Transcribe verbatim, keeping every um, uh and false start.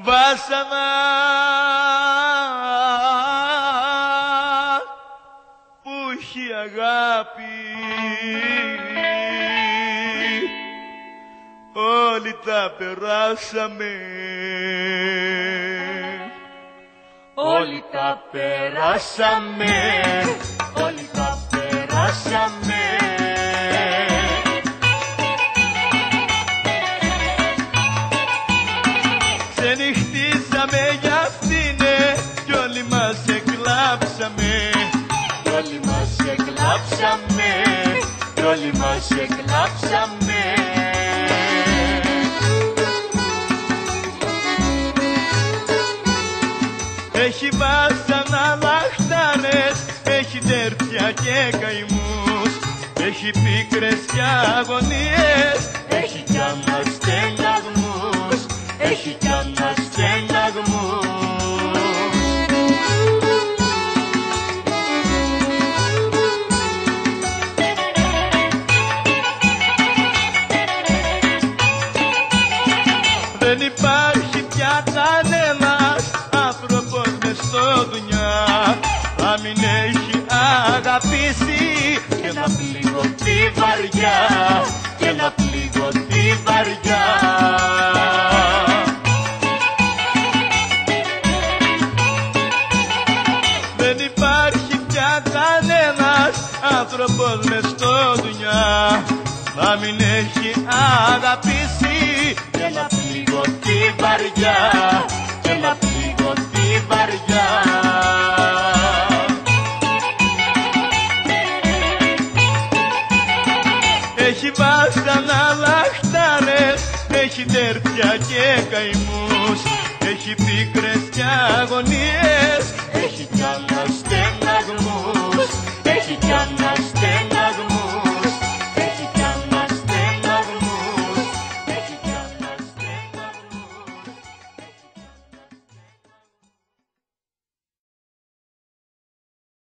βάσανα που έχει αγάπη, όλοι τα περάσαμε, όλοι τα περάσαμε, όλοι τα περάσαμε. Ξενυχτήσαμε για αυτήνε κι όλοι μας εκλάψαμε, Κι όλοι μας εκλάψαμε, κι όλοι μας εκλάψαμε. έχει βάσανα λαχτάρες, έχει τέρτια και καημούς, έχει πίκρες και αγωνίες, Έχει κι αναστεναγμούς, έχει κι αναστεναγμούς. Δεν υπάρχει πια κανένας άνθρωπος μες στο δουνιά να μην έχει αγαπήσει Και να πληγωθεί βαριά, και να πληγωθεί βαριά. Δεν υπάρχει πια κανένας άνθρωπος μες στο δουνιά να μην έχει αγαπήσει Και να πληγωθεί βαριά, και να πληγωθεί βαριά. Έχει βάσανα λαχτάρες, έχει τέρτια και καημούς, έχει πίκρες και αγωνίες.